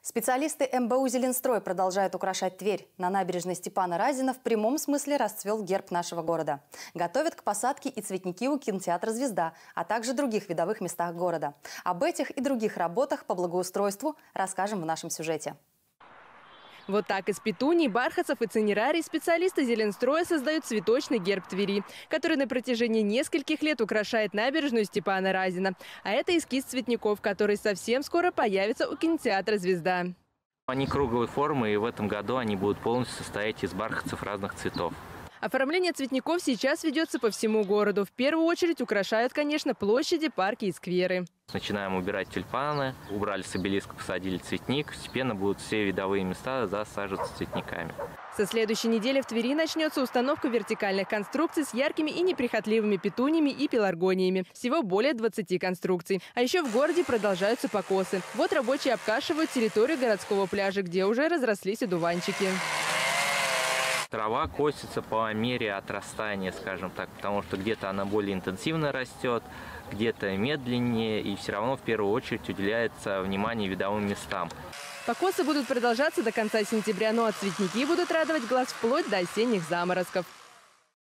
Специалисты МБУ «Зеленстрой» продолжают украшать Тверь. На набережной Степана Разина в прямом смысле расцвел герб нашего города. Готовят к посадке и цветники у кинотеатра «Звезда», а также других видовых местах города. Об этих и других работах по благоустройству расскажем в нашем сюжете. Вот так из петуний, бархатцев и цинерарий специалисты «Зеленстроя» создают цветочный герб Твери, который на протяжении нескольких лет украшает набережную Степана Разина. А это эскиз цветников, который совсем скоро появится у кинотеатра «Звезда». Они круглой формы, и в этом году они будут полностью состоять из бархатцев разных цветов. Оформление цветников сейчас ведется по всему городу. В первую очередь украшают, конечно, площади, парки и скверы. Начинаем убирать тюльпаны, убрали с обелиска, посадили цветник. Постепенно будут все видовые места засаживаться цветниками. Со следующей недели в Твери начнется установка вертикальных конструкций с яркими и неприхотливыми петуниями и пеларгониями. Всего более 20 конструкций. А еще в городе продолжаются покосы. Вот рабочие обкашивают территорию городского пляжа, где уже разрослись одуванчики. Трава косится по мере отрастания, скажем так, потому что где-то она более интенсивно растет, где-то медленнее, и все равно в первую очередь уделяется внимание видовым местам. Покосы будут продолжаться до конца сентября, но цветники будут радовать глаз вплоть до осенних заморозков.